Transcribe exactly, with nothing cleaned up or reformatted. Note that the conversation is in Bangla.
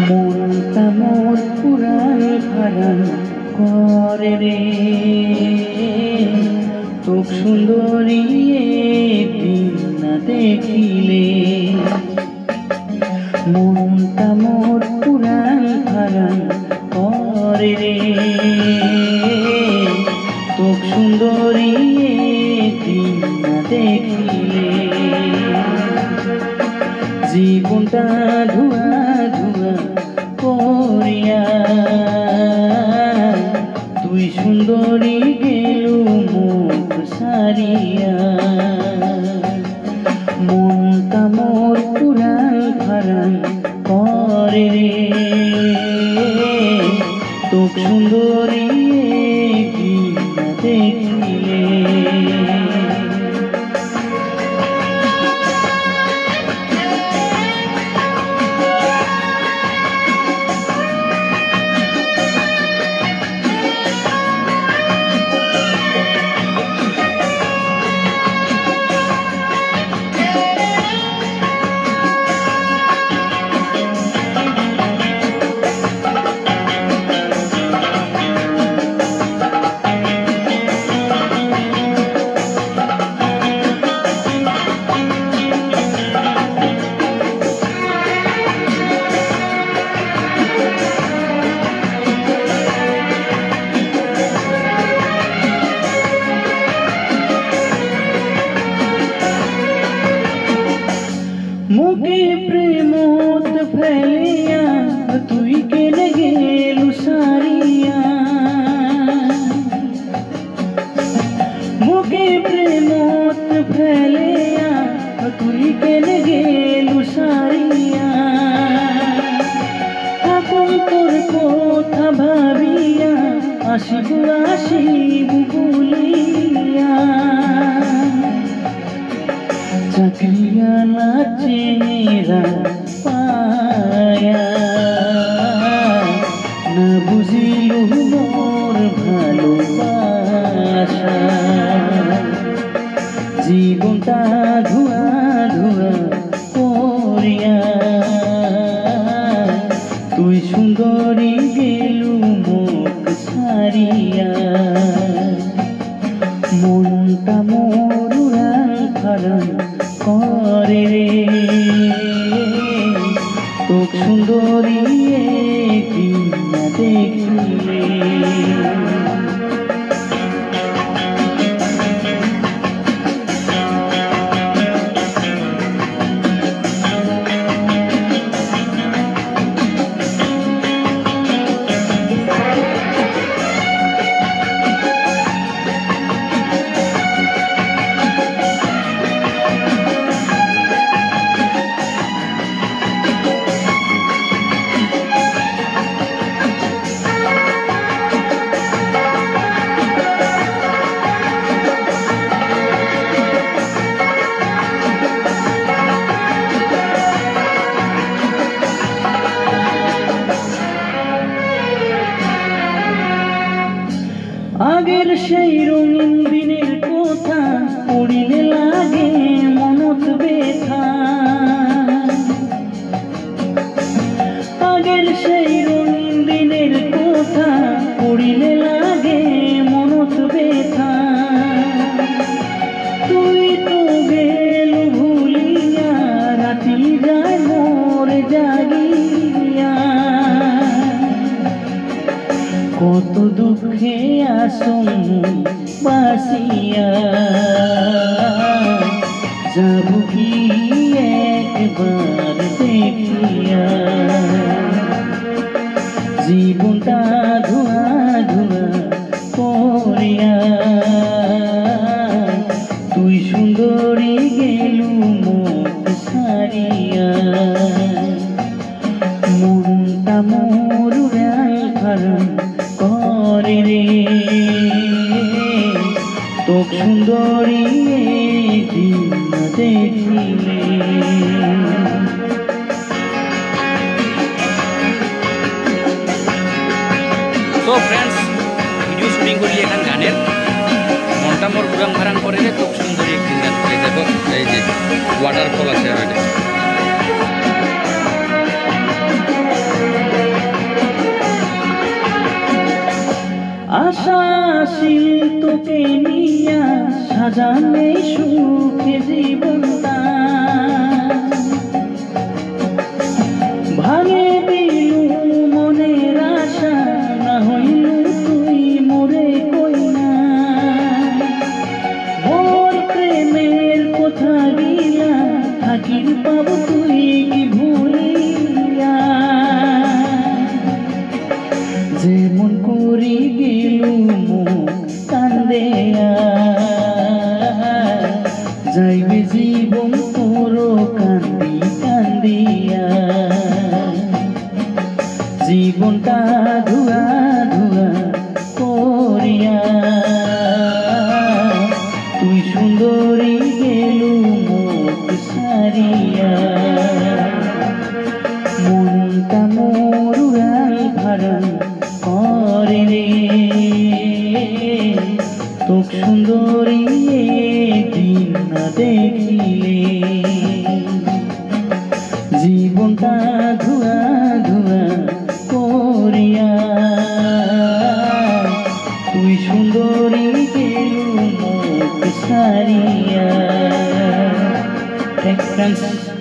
মনটা মোর পুরান হারান করে রে তোক সুন্দরী দিন না দেখিলে। মনটা মোর পুরান হারান করে রে তোক সুন্দরী দিন না দেখিলে। জীবনটা ধোয়া ধোয়া করিয়া তুই সুন্দরী গেলু মুখ সারিয়া। মনটা মোর পুরান হারান করে রে তোক সুন্দরী দিন না দেখিলে। মুখে প্রেমত ফেলিয়া তুই কেনে গেলু সারিয়া। মুখে প্রেমত ফেলিয়া তুই কেনে গেলু সারিয়া। এখন তোর কথা ভাবিয়া আসিব আসিব বলিয়া। চাকরিয়া না চেরা পায়া না বুঝিলু মোর ভালোবাসা। জীবনটা ধোয়া ধোয়া করিয়া তুই সুন্দরী গেলু মুখ সারিয়া। মনটা মোর উড়ান হারান করে রে তোক সুন্দরী দিন না দেখিলে। আগের সেই রঙিন দিনের কথা পড়িলে লাগে মনত ব্যথা। আগের সেই রঙিন দিনের কথা পড়িলে লাগে মনত ব্যথা। তুই তো গেল ভুলিয়া রাতি যায় মোর জাগিয়া। কত দুঃখে আসুন বাসিয়া যাব কি একবার দেখিয়া। জীবনটা ধোয়া ধোয়া করিয়া তুই সুন্দরী গেলু মুখ সারিয়া। মনটা মোর উড়াল হারান করে রে তোক সুন্দরী দিন না দেখিলে। তো ফ্রেন্ডস ভিডিও শুটিং করি এখান গানের মনটা মোর পুরান হারান করে রে তোক সুন্দরী একদিন গান করে দেখো। এই যে ওয়াটারফল আছে। সাজানে সুখে জীবনটা ভাঙে দিলু মনের আশা না হইল তুই মোরে কইনা মোর প্রেমের কথা গিলা থাকির পাব তুই কি ভুলিয়া যেমন করি গেলু মুখ কান্দেয়া যাইবে জীবন তোর কান্দি কান্দিয়া জীবনটা ধুয়া ধুয়া করিয়া তুই সুন্দরী গেলু মুখ সারিয়া মনটা মোর উড়াল ভাড়াল করে রে তোক সুন্দরী দিন না দেখিলে জীবনটা ধুয়া ধুয়া করিয়া তুই সুন্দরী গেলু মুখ সারিয়া। Thanks friends.